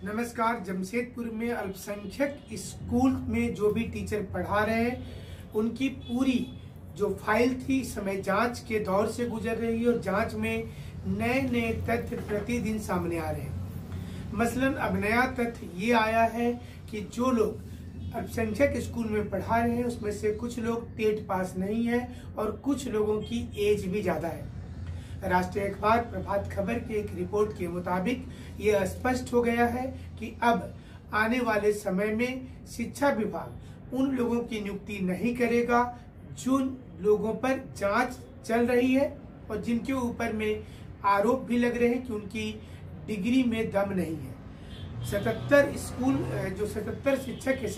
नमस्कार। जमशेदपुर में अल्पसंख्यक स्कूल में जो भी टीचर पढ़ा रहे हैं उनकी पूरी जो फाइल थी समय जांच के दौर से गुजर रही है और जांच में नए नए तथ्य प्रतिदिन सामने आ रहे हैं। मसलन अब नया तथ्य ये आया है कि जो लोग अल्पसंख्यक स्कूल में पढ़ा रहे हैं उसमें से कुछ लोग टेट पास नहीं है और कुछ लोगों की एज भी ज्यादा है। राष्ट्रीय अखबार प्रभात खबर की एक रिपोर्ट के मुताबिक ये स्पष्ट हो गया है कि अब आने वाले समय में शिक्षा विभाग उन लोगों की नियुक्ति नहीं करेगा जिन लोगों पर जांच चल रही है और जिनके ऊपर में आरोप भी लग रहे हैं कि उनकी डिग्री में दम नहीं है। 77 स्कूल जो 77 शिक्षक है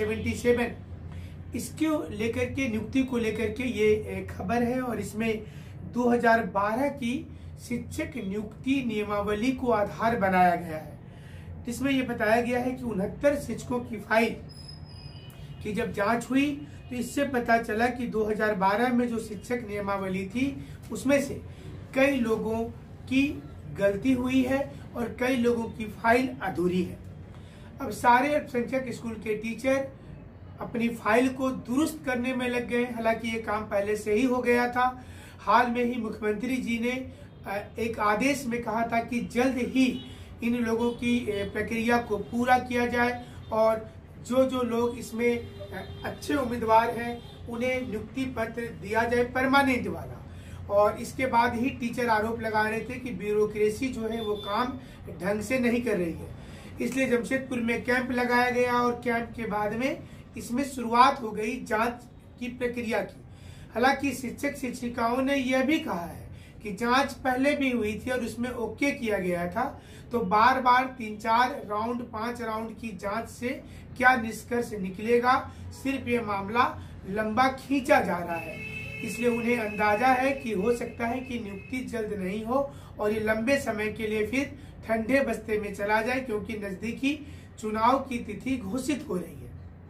77 इसको लेकर के नियुक्ति को लेकर के ये खबर है और इसमें 2012 की शिक्षक नियुक्ति नियमावली को आधार बनाया गया है, जिसमें यह बताया गया है कि 69 शिक्षकों की फाइल की जब जांच हुई तो इससे पता चला कि 2012 में जो शिक्षक नियमावली थी उसमें से कई लोगों की गलती हुई है और कई लोगों की फाइल अधूरी है। अब सारे अल्पसंख्यक स्कूल के टीचर अपनी फाइल को दुरुस्त करने में लग गए। हालांकि ये काम पहले से ही हो गया था। हाल में ही मुख्यमंत्री जी ने एक आदेश में कहा था कि जल्द ही इन लोगों की प्रक्रिया को पूरा किया जाए और जो लोग इसमें अच्छे उम्मीदवार हैं उन्हें नियुक्ति पत्र दिया जाए परमानेंट वाला। और इसके बाद ही टीचर आरोप लगा रहे थे कि ब्यूरोक्रेसी जो है वो काम ढंग से नहीं कर रही है, इसलिए जमशेदपुर में कैंप लगाया गया और कैंप के बाद में इसमें शुरुआत हो गई जांच की प्रक्रिया की। हालांकि शिक्षक शिक्षिकाओं ने यह भी कहा है कि जांच पहले भी हुई थी और उसमें ओके किया गया था, तो बार बार 3-4 राउंड 5 राउंड की जांच से क्या निष्कर्ष निकलेगा, सिर्फ ये मामला लंबा खींचा जा रहा है। इसलिए उन्हें अंदाजा है कि हो सकता है कि नियुक्ति जल्द नहीं हो और ये लंबे समय के लिए फिर ठंडे बस्ते में चला जाए, क्योंकि नजदीकी चुनाव की तिथि घोषित हो रही है।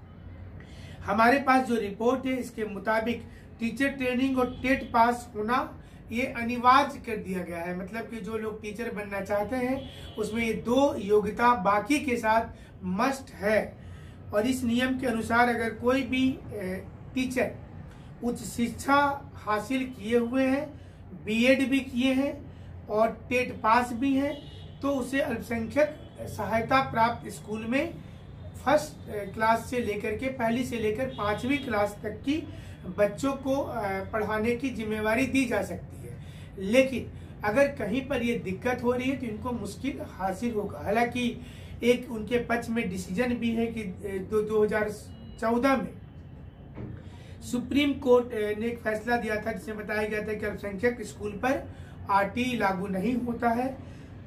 हमारे पास जो रिपोर्ट है इसके मुताबिक टीचर ट्रेनिंग और टेट पास होना ये अनिवार्य कर दिया गया है। मतलब कि जो लोग टीचर बनना चाहते हैं उसमें ये 2 योग्यता बाकी के साथ मस्ट है। और इस नियम के अनुसार अगर कोई भी टीचर उच्च शिक्षा हासिल किए हुए हैं, बीएड भी किए हैं और टेट पास भी हैं, तो उसे अल्पसंख्यक सहायता प्राप्त स्कूल में फर्स्ट क्लास से लेकर के पहली से लेकर 5वीं क्लास तक की बच्चों को पढ़ाने की जिम्मेवारी दी जा सकती है। लेकिन अगर कहीं पर ये दिक्कत हो रही है तो इनको मुश्किल हासिल होगा। हालांकि एक उनके पक्ष में डिसीजन भी है कि 2014 में सुप्रीम कोर्ट ने एक फैसला दिया था जिसमें बताया गया था कि अल्पसंख्यक स्कूल पर आरटीई लागू नहीं होता है,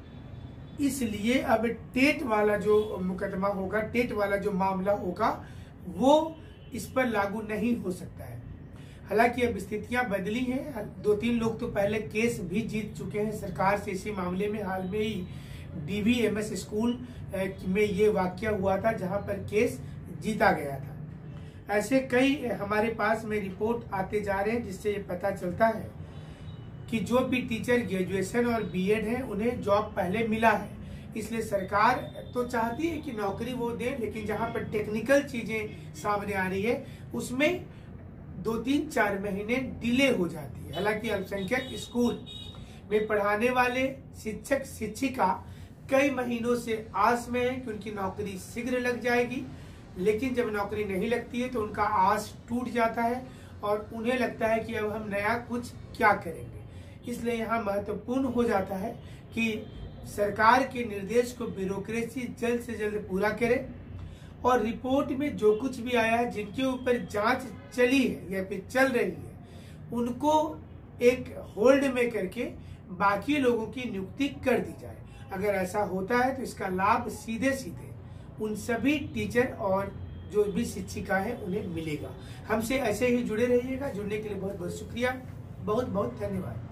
इसलिए अब टेट वाला जो मुकदमा होगा, टेट वाला जो मामला होगा वो इस पर लागू नहीं हो सकता है। हालांकि अब स्थितियां बदली हैं। 2-3 लोग तो पहले केस भी जीत चुके हैं सरकार से इसी मामले में। हाल में ही डीवीएमएस स्कूल में ये वाकया हुआ था जहां पर केस जीता गया था। ऐसे कई हमारे पास में रिपोर्ट आते जा रहे हैं जिससे ये पता चलता है कि जो भी टीचर ग्रेजुएशन और बीएड है उन्हें जॉब पहले मिला है। इसलिए सरकार तो चाहती है कि नौकरी वो दे, लेकिन जहां पर टेक्निकल चीजें सामने आ रही है उसमें 2-3-4 महीने डिले हो जाती है। हालांकि अल्पसंख्यक स्कूल में पढ़ाने वाले शिक्षक शिक्षिका कई महीनों से आस में है कि उनकी नौकरी शीघ्र लग जाएगी, लेकिन जब नौकरी नहीं लगती है तो उनका आस टूट जाता है और उन्हें लगता है कि अब हम नया कुछ क्या करेंगे। इसलिए यहाँ महत्वपूर्ण हो जाता है कि सरकार के निर्देश को ब्यूरोक्रेसी जल्द से जल्द पूरा करे और रिपोर्ट में जो कुछ भी आया है, जिनके ऊपर जांच चली है या फिर चल रही है, उनको एक होल्ड में करके बाकी लोगों की नियुक्ति कर दी जाए। अगर ऐसा होता है तो इसका लाभ सीधे सीधे उन सभी टीचर और जो भी शिक्षिका है उन्हें मिलेगा। हमसे ऐसे ही जुड़े रहिएगा। जुड़ने के लिए बहुत बहुत शुक्रिया, बहुत बहुत धन्यवाद।